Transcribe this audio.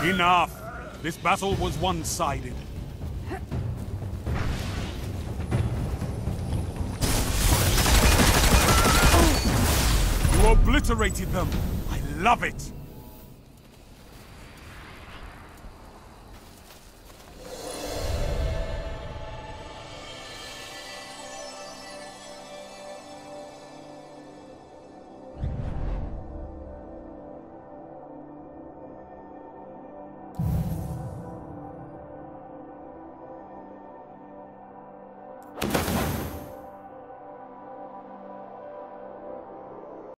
Enough! This battle was one-sided. You obliterated them! I love it!